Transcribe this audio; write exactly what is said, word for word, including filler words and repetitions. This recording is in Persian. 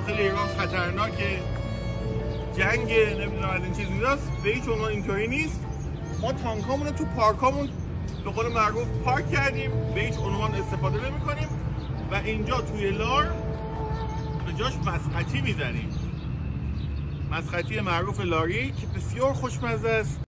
داخل ایران خطرناکه، جنگ نمیدونم از این چیزاست. به هیچ عنوان اینطوری نیست. ما تانکامون رو تو پارکامون به قول معروف پارک کردیم، به هیچ عنوان استفاده نمی کنیم و اینجا توی لار به جاش مسقطی میزنیم. مسقطی معروف لاری که بسیار خوشمزه است.